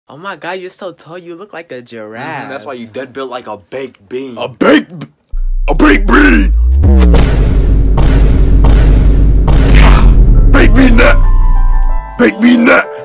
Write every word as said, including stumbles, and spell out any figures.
Oh my god, you're so tall. You look like a giraffe. Mm-hmm, that's why you dead built like a baked bean. A baked, a baked bean. Baked bean that. Baked bean that.